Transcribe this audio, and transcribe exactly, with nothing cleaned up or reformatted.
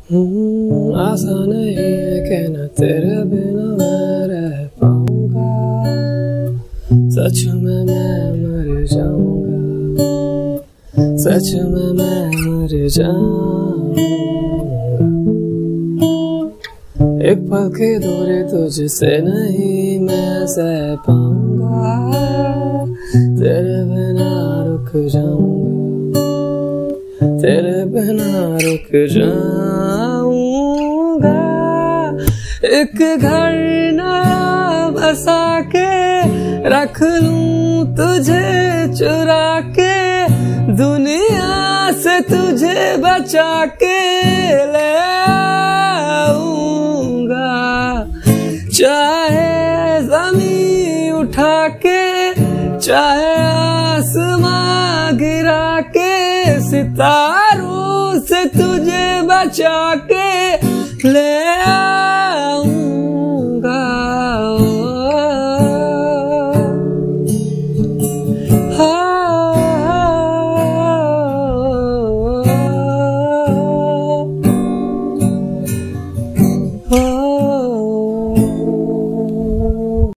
आसान नहीं है कहना तेरे बिना मैं रह पाऊंगा, सच में मैं मर जाऊंगा, सच में मैं मर जाऊंगा। एक पल की दूरी तुझसे नहीं मैं सह पाऊंगा, तेरे बिना रुक जाऊंगा, तेरे बिना रुक जाऊंगा। एक घर ना बसा के रख लूं तुझे चुरा के, दुनिया से तुझे बचा के ले आऊंगा। चाहे ज़मीन उठा के, चाहे आसमां गिरा के, सितारों से तुझे बचा के